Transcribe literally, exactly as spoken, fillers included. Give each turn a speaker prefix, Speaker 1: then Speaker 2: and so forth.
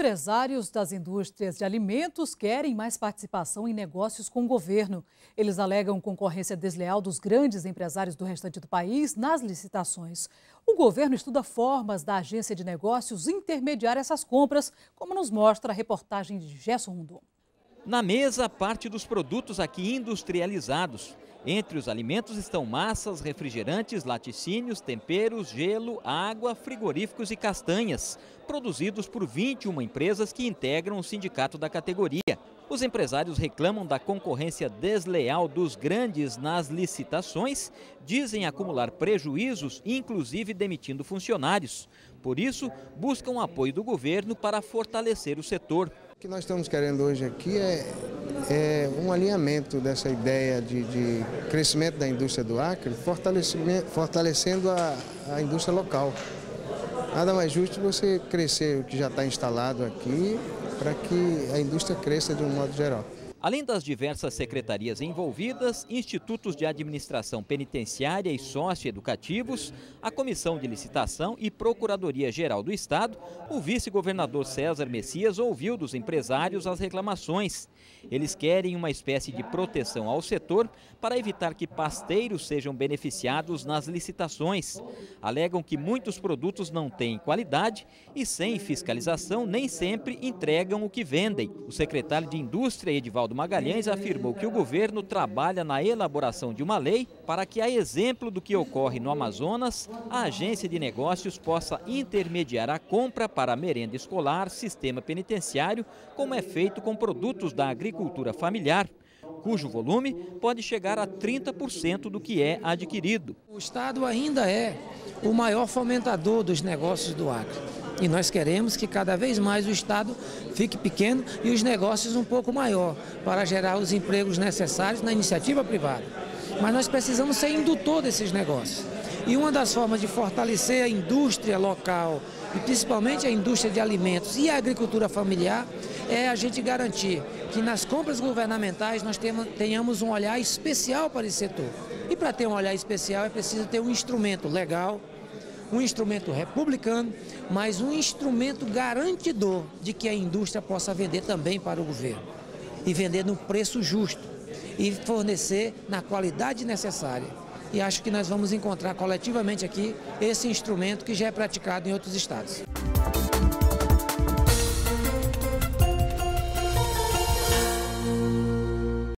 Speaker 1: Empresários das indústrias de alimentos querem mais participação em negócios com o governo. Eles alegam concorrência desleal dos grandes empresários do restante do país nas licitações. O governo estuda formas da agência de negócios intermediar essas compras, como nos mostra a reportagem de Gerson Rondon.
Speaker 2: Na mesa, parte dos produtos aqui industrializados. Entre os alimentos estão massas, refrigerantes, laticínios, temperos, gelo, água, frigoríficos e castanhas, produzidos por vinte e uma empresas que integram o sindicato da categoria. Os empresários reclamam da concorrência desleal dos grandes nas licitações, dizem acumular prejuízos, inclusive demitindo funcionários. Por isso, buscam o apoio do governo para fortalecer o setor.
Speaker 3: O que nós estamos querendo hoje aqui é, é um alinhamento dessa ideia de, de crescimento da indústria do Acre, fortalecendo a, a indústria local. Nada mais justo você crescer o que já está instalado aqui, para que a indústria cresça de um modo geral.
Speaker 2: Além das diversas secretarias envolvidas, institutos de administração penitenciária e socioeducativos, a Comissão de Licitação e Procuradoria-Geral do Estado, o vice-governador César Messias ouviu dos empresários as reclamações. Eles querem uma espécie de proteção ao setor para evitar que pasteiros sejam beneficiados nas licitações. Alegam que muitos produtos não têm qualidade e, sem fiscalização, nem sempre entregam o que vendem. O secretário de Indústria, Edivaldo Magalhães, afirmou que o governo trabalha na elaboração de uma lei para que, a exemplo do que ocorre no Amazonas, a agência de negócios possa intermediar a compra para a merenda escolar, sistema penitenciário, como é feito com produtos da agricultura familiar, cujo volume pode chegar a trinta por cento do que é adquirido.
Speaker 4: O Estado ainda é o maior fomentador dos negócios do Acre. E nós queremos que cada vez mais o Estado fique pequeno e os negócios um pouco maior, para gerar os empregos necessários na iniciativa privada. Mas nós precisamos ser indutor desses negócios. E uma das formas de fortalecer a indústria local, e principalmente a indústria de alimentos e a agricultura familiar, é a gente garantir que nas compras governamentais nós tenhamos um olhar especial para esse setor. E para ter um olhar especial é preciso ter um instrumento legal, um instrumento republicano, mas um instrumento garantidor de que a indústria possa vender também para o governo. E vender no preço justo e fornecer na qualidade necessária. E acho que nós vamos encontrar coletivamente aqui esse instrumento que já é praticado em outros estados.